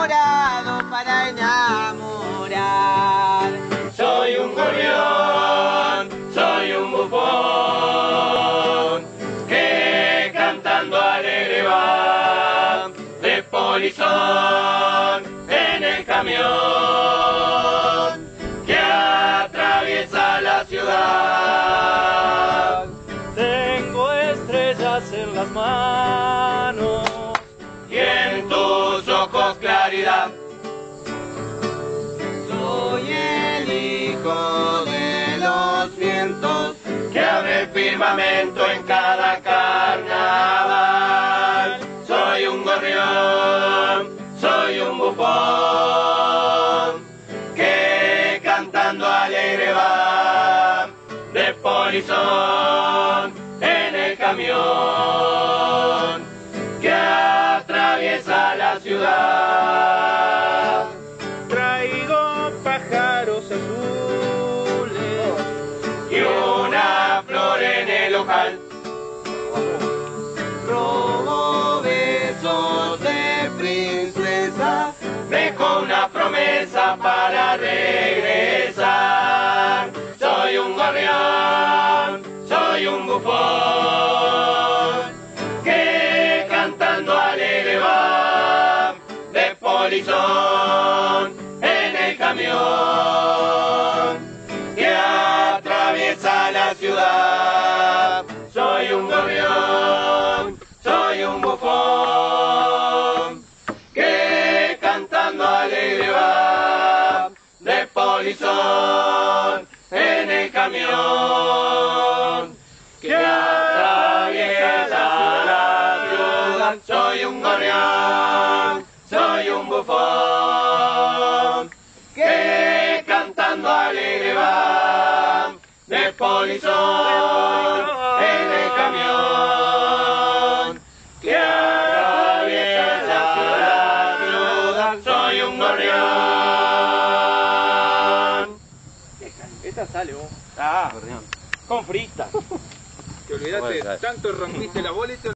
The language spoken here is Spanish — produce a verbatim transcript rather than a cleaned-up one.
enamorado para enamorar. Soy un gorrión, soy un bufón, que cantando alegre va de polizón en el camión que atraviesa la ciudad. Tengo estrellas en las manos Y en tus ojos claridad. Soy el hijo de los vientos Que abre el firmamento en cada carnaval. Soy un gorrión, soy un bufón, que cantando alegre va de polizón en el camión que atraviesa la ciudad. traigo pájaros azules Y una flor en el ojal. robo besos de princesa. Dejo una promesa para regresar. Soy un gorrión, soy un bufón, que cantando alegre va de polizón en el camión que atraviesa la ciudad. Soy un gorrión, soy un bufón, que cantando alegre va de polizón en el camión que atraviesa la ciudad. Soy un gorrión, soy un bufón, que cantando alegre va de polizón en el camión que atraviesa la ciudad. Soy un gorrión. Esta sale vos. Ah, Con frita. Te olvidaste, tanto rompiste la bola y te